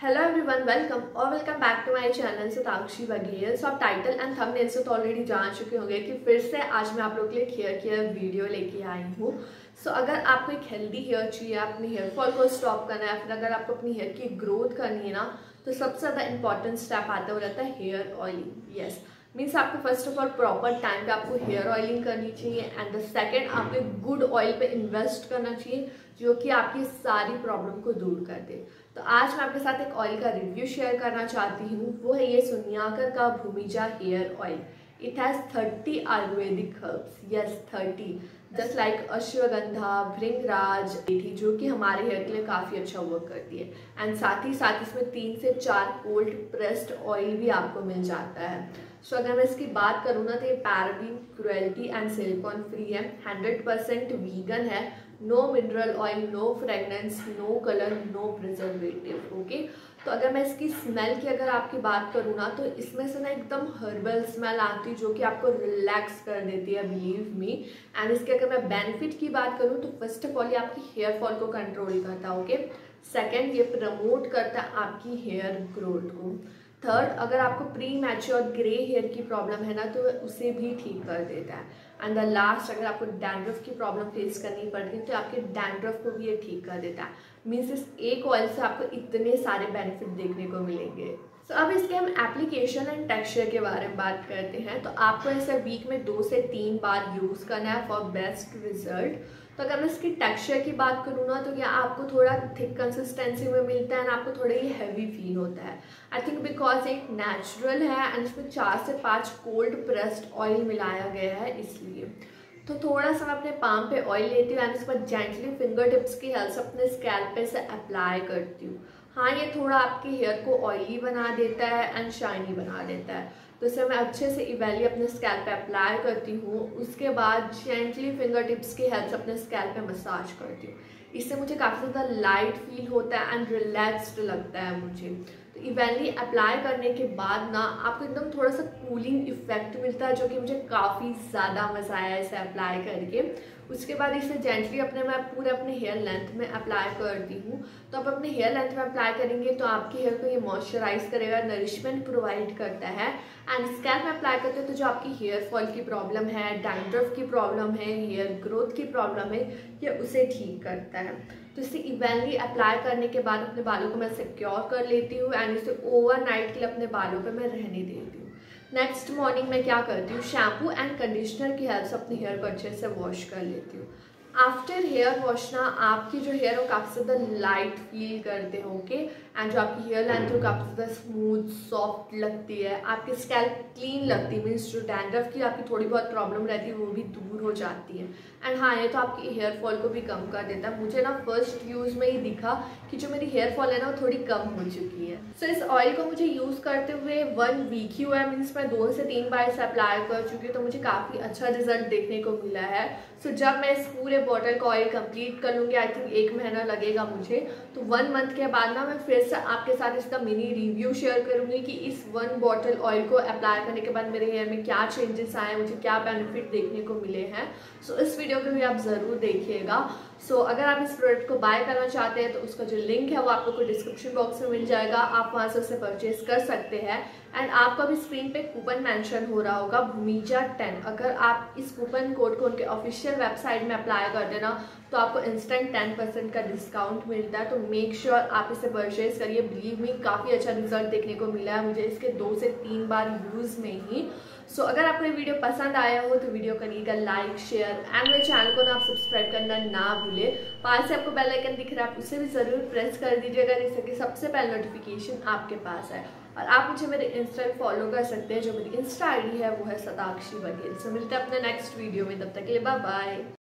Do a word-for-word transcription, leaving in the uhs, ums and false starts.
Hello everyone, welcome और welcome back to my channel Satakshi Baghel. So आप title and thumbnail से तो ऑलरेडी जान चुके होंगे कि फिर से आज मैं आप लोगों के लिए हेयर केयर वीडियो लेके आई हूँ। सो so, अगर आपको एक हेल्दी हेयर चाहिए, अपने हेयर फॉल को स्टॉप करना है, फिर अगर आपको अपनी हेयर की ग्रोथ करनी है ना, तो सबसे ज़्यादा इंपॉर्टेंट स्टेप आता है वो रहता है हेयर ऑयलिंग। यस, मीन्स आपको first of all proper time पे आपको हेयर ऑयलिंग करनी चाहिए एंड द सेकेंड आपको एक गुड ऑयल पे इन्वेस्ट करना चाहिए जो कि आपकी सारी प्रॉब्लम को दूर कर दे। तो आज मैं आपके साथ एक ऑयल का रिव्यू शेयर करना चाहती हूँ, वो है ये सोनियाकर का Bhumija hair oil. It has thirty Ayurvedic herbs, yes thirty, just like ashwagandha, bhringraj, methi, जो कि हमारे हेयर के लिए काफ़ी अच्छा वर्क करती है। एंड साथ ही साथ इसमें तीन से चार कोल्ड प्रेस्ड ऑयल भी आपको मिल जाता है। सो so, अगर मैं इसकी बात करूँ ना, तो ये paraben, cruelty and silicone free है, हंड्रेड परसेंट वीगन है, no mineral oil, no fragrance, no colour, no preservative. Okay, तो अगर मैं इसकी स्मेल की अगर आपकी बात करूँ ना, तो इसमें से ना एकदम हर्बल स्मेल आती है जो कि आपको रिलैक्स कर देती है, बिलीव मी। एंड इसके अगर मैं बेनिफिट की बात करूँ तो फर्स्ट ऑफ ऑल ये आपकी हेयर फॉल को कंट्रोल करता है। ओके, सेकेंड ये प्रमोट करता है आपकी हेयर ग्रोथ को। थर्ड, अगर आपको प्री मैच्योर ग्रे हेयर की प्रॉब्लम है ना, तो उसे भी ठीक कर देता है। एंड द लास्ट, अगर आपको डैंड्रफ की प्रॉब्लम फेस करनी पड़ती है तो आपके डैंड्रफ को भी ये ठीक कर देता है। मीन्स इस एक ऑयल से आपको इतने सारे बेनिफिट देखने को मिलेंगे। सो so, अब इसके हम एप्लीकेशन एंड टेक्सचर के बारे में बात करते हैं। तो आपको इसे वीक में दो से तीन बार यूज़ करना है फॉर बेस्ट रिजल्ट। तो अगर मैं इसकी टेक्सचर की बात करूँ ना, तो यह आपको थोड़ा थिक कंसिस्टेंसी में मिलता है एंड आपको थोड़ा ही हैवी फील होता है। आई थिंक बिकॉज एक नेचुरल है एंड इसमें चार से पाँच कोल्ड प्रेस्ड ऑयल मिलाया गया है, इसलिए। तो थोड़ा सा मैं अपने पाम पे ऑयल लेती हूँ एंड इसके बाद जेंटली फिंगर टिप्स की हेल्प से अपने स्कैल्प पे से अप्लाई करती हूँ। हाँ, ये थोड़ा आपके हेयर को ऑयली बना देता है एंड शाइनी बना देता है, तो इसे मैं अच्छे से इवेली अपने स्कैल्प पे अप्लाई करती हूँ। उसके बाद जेंटली फिंगर टिप्स की हेल्प से अपने स्कैल्प पे मसाज करती हूँ। इससे मुझे काफ़ी ज़्यादा लाइट फील होता है एंड रिलैक्स्ड लगता है मुझे। तो इवेंटली अप्लाई करने के बाद ना आपको एकदम थोड़ा सा कूलिंग इफेक्ट मिलता है, जो कि मुझे काफ़ी ज़्यादा मज़ा आया इसे अप्लाई करके। उसके बाद इसे जेंटली अपने मैं पूरे अपने हेयर लेंथ में अप्लाई करती हूँ। तो आप अपने हेयर लेंथ में अप्लाई करेंगे तो आपके हेयर को ये मॉइस्चराइज करेगा, नरिशमेंट प्रोवाइड करता है। एंड स्कैल्प में अप्लाई करते हो तो जो आपकी हेयर फॉल की प्रॉब्लम है, डैंड्रफ की प्रॉब्लम है, हेयर ग्रोथ की प्रॉब्लम है, ये उसे ठीक करता है। तो इसे इवेंटली अप्लाई करने के बाद अपने बालों को मैं सिक्योर कर लेती हूँ एंड इसे ओवरनाइट के लिए अपने बालों पे मैं रहने देती हूँ। नेक्स्ट मॉर्निंग में क्या करती हूँ, शैम्पू एंड कंडीशनर की हेल्प से अपने हेयर को अच्छे से वॉश कर लेती हूँ। आफ्टर हेयर वॉश ना आपकी जो हेयर हो काफ़ी ज़्यादा लाइट फील करते हो। ओके, एंड जो आपकी हेयर लेंथ हो काफ़ी ज़्यादा स्मूथ सॉफ्ट लगती है, आपकी स्कैल्प क्लीन लगती है। मीन्स जो डैंड्रफ की आपकी थोड़ी बहुत प्रॉब्लम रहती है वो भी दूर हो जाती है। एंड हाँ, ये तो आपकी हेयर फॉल को भी कम कर देता है। मुझे ना फर्स्ट यूज़ में ही दिखा कि जो मेरी हेयर फॉल है ना वो थोड़ी कम हो चुकी है। सो so, इस ऑयल को मुझे यूज़ करते हुए वन वीक ही हुआ है। मीन्स मैं दो से तीन बार इसे अप्लाई कर चुकी हूँ, तो मुझे काफ़ी अच्छा रिजल्ट देखने को मिला है। सो so, जब मैं इस पूरे बॉटल का ऑयल कंप्लीट कर लूँगी, आई थिंक एक महीना लगेगा मुझे, तो वन मंथ के बाद ना मैं फिर से आपके साथ इसका मिनी रिव्यू शेयर करूँगी कि इस वन बॉटल ऑयल को अप्लाई करने के बाद मेरे हेयर में क्या चेंजेस आए, मुझे क्या बेनिफिट देखने को मिले हैं। सो so, इस वीडियो को भी आप ज़रूर देखिएगा। सो so, अगर आप इस प्रोडक्ट को बाय करना चाहते हैं तो उसका जो लिंक है वो आपको डिस्क्रिप्शन बॉक्स में मिल जाएगा, आप वहाँ से उसे परचेज कर सकते हैं। एंड आपको अभी स्क्रीन पे कूपन मेंशन हो रहा होगा भूमिजा टेन। अगर आप इस कूपन कोड को उनके ऑफिशियल वेबसाइट में अप्लाई कर देना तो आपको इंस्टेंट टेन परसेंट का डिस्काउंट मिलता है। तो मेक श्योर sure आप इसे परचेज करिए, बिलीव मी काफ़ी अच्छा रिजल्ट देखने को मिला है मुझे इसके दो से तीन बार यूज़ में ही। सो so, अगर आपको ये वीडियो पसंद आया हो तो वीडियो करिएगा लाइक शेयर एंड मेरे चैनल को ना आप सब्सक्राइब करना ना भूले। पास से आपको बेल आइकन दिख रहा है, आप उसे भी ज़रूर प्रेस कर दीजिएगा जिससे कि सबसे पहले नोटिफिकेशन आपके पास है। और आप मुझे मेरे इंस्टा पे फॉलो कर सकते हैं, जो मेरी इंस्टा आईडी है वो है सताक्षी बघेल। सो मिलते हैं अपने नेक्स्ट वीडियो में, तब तक के लिए बाय बाय।